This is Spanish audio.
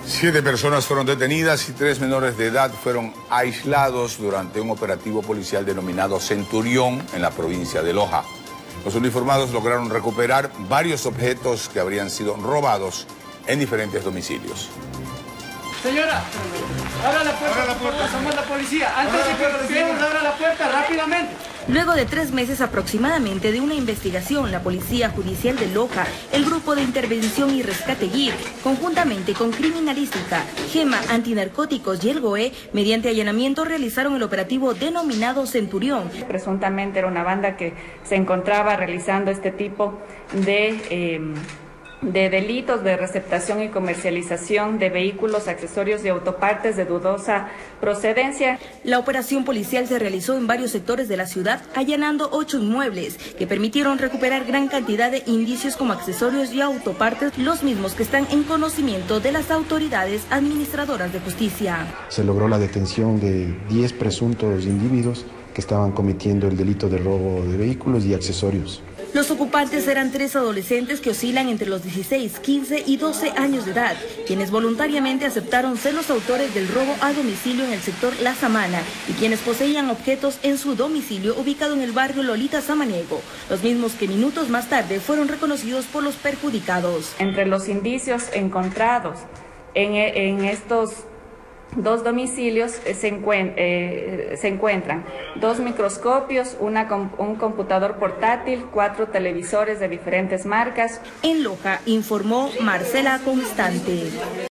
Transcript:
7 personas fueron detenidas y 3 menores de edad fueron aislados durante un operativo policial denominado Centurión en la provincia de Loja. Los uniformados lograron recuperar varios objetos que habrían sido robados en diferentes domicilios. Señora, abra la puerta, por favor, somos la policía. Antes de que golpeemos, abra la puerta rápidamente. Luego de 3 meses aproximadamente de una investigación, la Policía Judicial de Loja, el Grupo de Intervención y Rescate GIR, conjuntamente con Criminalística, GEMA, Antinarcóticos y el GOE, mediante allanamiento realizaron el operativo denominado Centurión. Presuntamente era una banda que se encontraba realizando este tipo de delitos de receptación y comercialización de vehículos, accesorios y autopartes de dudosa procedencia. La operación policial se realizó en varios sectores de la ciudad, allanando 8 inmuebles que permitieron recuperar gran cantidad de indicios como accesorios y autopartes, los mismos que están en conocimiento de las autoridades administradoras de justicia. Se logró la detención de 10 presuntos individuos que estaban cometiendo el delito de robo de vehículos y accesorios. Los ocupantes eran 3 adolescentes que oscilan entre los 16, 15 y 12 años de edad, quienes voluntariamente aceptaron ser los autores del robo a domicilio en el sector La Samana y quienes poseían objetos en su domicilio ubicado en el barrio Lolita Samaniego, los mismos que minutos más tarde fueron reconocidos por los perjudicados. Entre los indicios encontrados en estos 2 domicilios se encuentran 2 microscopios, un computador portátil, 4 televisores de diferentes marcas. En Loja informó Marcela Constante.